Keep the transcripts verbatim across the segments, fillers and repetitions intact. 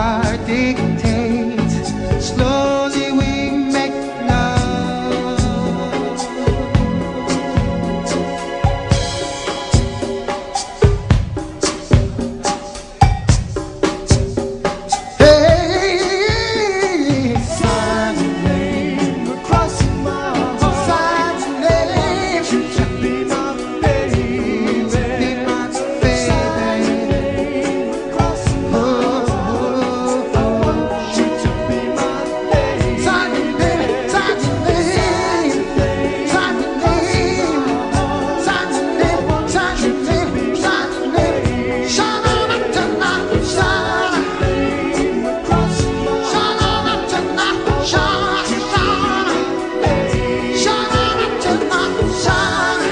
heart dictates. Slowly we make love. Hey, sign your name across my heart. Sign your name. You to be my baby. Be my baby. Sign your name across my heart. I want you to be my baby. Sign your name. Sign your name. Sign your name. Sign your name. Sign your name. Sign your name. Shine on up tonight. Shine. Shine on up tonight. Shine. Shine. Shine on up tonight. Shine.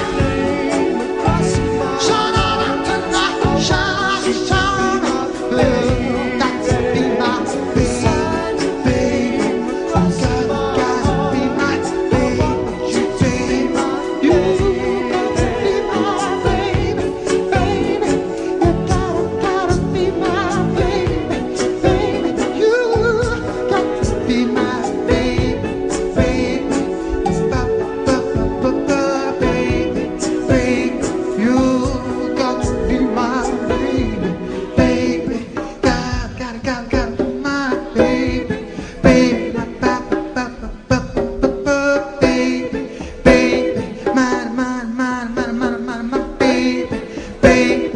Shine on up tonight. Shine. Shine. Blue, got to be my baby, baby. Gotta, gotta be my baby. You baby, you got to be my baby, baby. You gotta, gotta be my baby, baby. You got to be my baby, baby. Ba, ba, ba, ba, baby, baby. You got to be my baby, baby. Gotta, gotta, gotta, gotta be my baby, baby. Ba, ba, ba, ba, ba, ba, ba, baby, baby. My, my, my, my, my, my, my baby, baby.